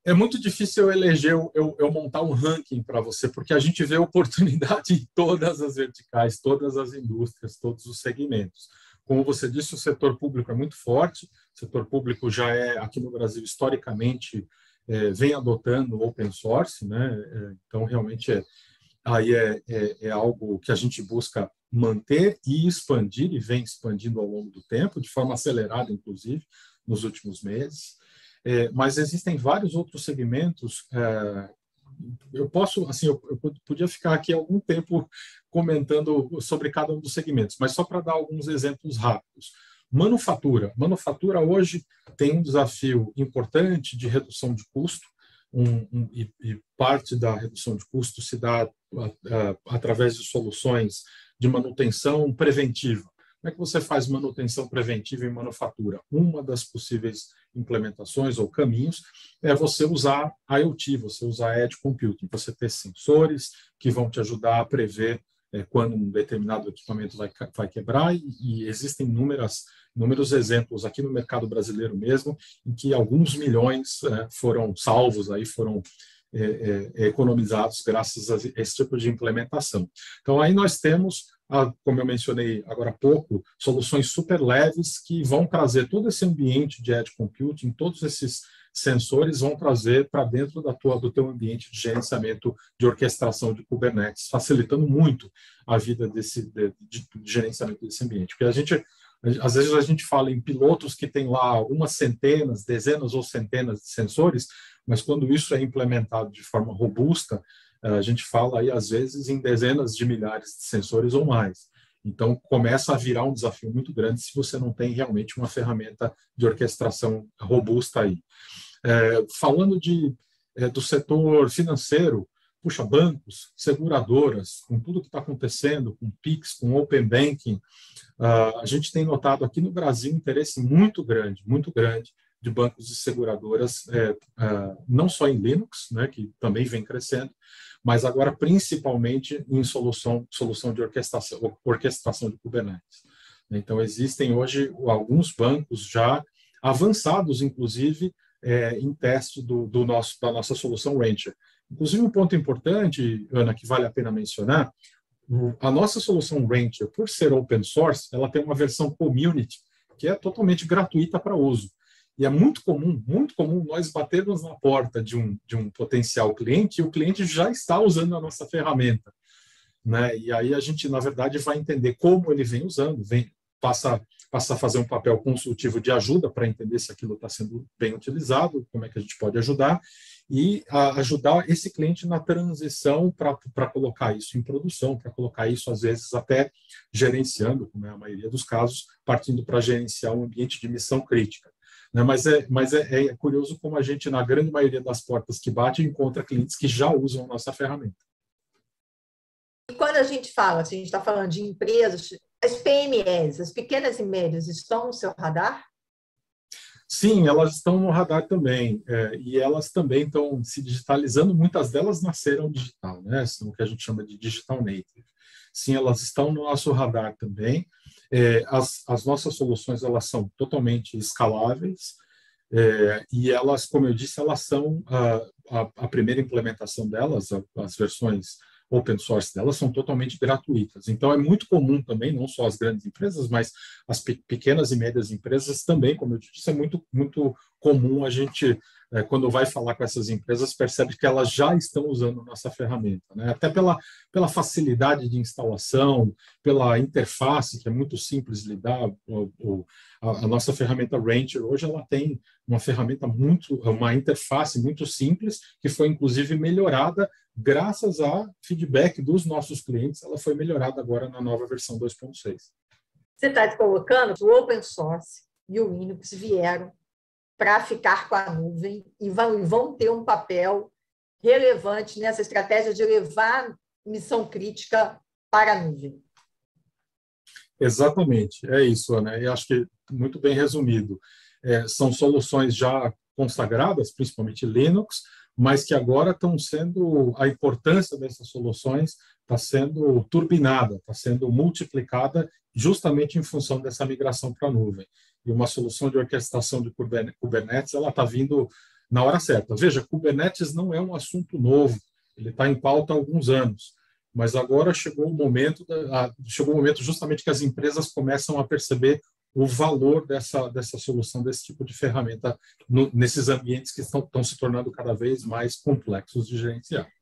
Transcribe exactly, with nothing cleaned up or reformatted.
É muito difícil eu eleger, eu, eu montar um ranking para você, porque a gente vê oportunidade em todas as verticais, todas as indústrias, todos os segmentos. Como você disse, o setor público é muito forte, o setor público já é, aqui no Brasil, historicamente, é, vem adotando open source, né? É, então, realmente, é, aí é, é, é algo que a gente busca manter e expandir, e vem expandindo ao longo do tempo, de forma acelerada, inclusive, nos últimos meses. É, mas existem vários outros segmentos. É, eu posso, assim, eu, eu podia ficar aqui algum tempo comentando sobre cada um dos segmentos, mas só para dar alguns exemplos rápidos. Manufatura. Manufatura hoje tem um desafio importante de redução de custo, um, um, e, e parte da redução de custo se dá a, a, através de soluções de manutenção preventiva. Como é que você faz manutenção preventiva em manufatura? Uma das possíveis implementações ou caminhos é você usar IoT, você usar Edge Computing, você ter sensores que vão te ajudar a prever é, quando um determinado equipamento vai, vai quebrar, e, e existem inúmeras, inúmeros exemplos aqui no mercado brasileiro mesmo, em que alguns milhões é, foram salvos, aí foram é, é, economizados graças a esse tipo de implementação. Então, aí nós temos, como eu mencionei agora há pouco, soluções super leves que vão trazer todo esse ambiente de Edge Computing, todos esses sensores vão trazer para dentro da tua, do teu ambiente de gerenciamento de orquestração de Kubernetes, facilitando muito a vida desse, de, de, de gerenciamento desse ambiente. Porque a gente, às vezes a gente fala em pilotos que tem lá algumas centenas, dezenas ou centenas de sensores, mas quando isso é implementado de forma robusta, a gente fala aí, às vezes, em dezenas de milhares de sensores ou mais. Então, começa a virar um desafio muito grande se você não tem realmente uma ferramenta de orquestração robusta aí. É, falando de, é, do setor financeiro, puxa, bancos, seguradoras, com tudo que está acontecendo, com Pix, com Open Banking, uh, a gente tem notado aqui no Brasil um interesse muito grande, muito grande, de bancos e seguradoras, é, uh, não só em Linux, né, que também vem crescendo, mas agora principalmente em solução, solução de orquestração, orquestração de Kubernetes. Então, existem hoje alguns bancos já avançados, inclusive, é, em teste do, do nosso, da nossa solução Rancher. Inclusive, um ponto importante, Ana, que vale a pena mencionar, a nossa solução Rancher, por ser open source, ela tem uma versão community, que é totalmente gratuita para uso. E é muito comum, muito comum nós batermos na porta de um, de um potencial cliente e o cliente já está usando a nossa ferramenta, né? E aí a gente, na verdade, vai entender como ele vem usando, vem, passa, passa a fazer um papel consultivo de ajuda para entender se aquilo está sendo bem utilizado, como é que a gente pode ajudar, e a, ajudar esse cliente na transição para colocar isso em produção, para colocar isso, às vezes, até gerenciando, como é a maioria dos casos, partindo para gerenciar um ambiente de missão crítica. Mas, é, mas é, é curioso como a gente, na grande maioria das portas que bate, encontra clientes que já usam a nossa ferramenta. E quando a gente fala, se a gente está falando de empresas, as P M Es, as pequenas e médias, estão no seu radar? Sim, elas estão no radar também, é, e elas também estão se digitalizando, muitas delas nasceram digital, né? São o que a gente chama de digital native. Sim, elas estão no nosso radar também. É, as, as nossas soluções, elas são totalmente escaláveis, é, e elas, como eu disse, elas são a, a, a primeira implementação delas, a, as versões open source delas são totalmente gratuitas. Então, é muito comum também, não só as grandes empresas, mas as pe pequenas e médias empresas também, como eu disse, é muito, muito comum a gente, é, quando vai falar com essas empresas, percebe que elas já estão usando nossa ferramenta, né? Até pela, pela facilidade de instalação, pela interface, que é muito simples de lidar. O, o, a, a nossa ferramenta Rancher, hoje, ela tem uma ferramenta muito, uma interface muito simples, que foi, inclusive, melhorada graças a feedback dos nossos clientes. Ela foi melhorada agora na nova versão dois ponto seis. Você está colocando que o open source e o Linux vieram para ficar com a nuvem e vão, vão ter um papel relevante nessa estratégia de levar missão crítica para a nuvem. Exatamente, é isso, Ana. Eu acho que muito bem resumido. É, são soluções já consagradas, principalmente Linux, mas que agora estão sendo, a importância dessas soluções está sendo turbinada, está sendo multiplicada justamente em função dessa migração para a nuvem. E uma solução de orquestração de Kubernetes, ela está vindo na hora certa. Veja, Kubernetes não é um assunto novo, ele está em pauta há alguns anos, mas agora chegou o momento, chegou o momento justamente que as empresas começam a perceber o valor dessa, dessa solução, desse tipo de ferramenta, no, nesses ambientes que estão, estão se tornando cada vez mais complexos de gerenciar.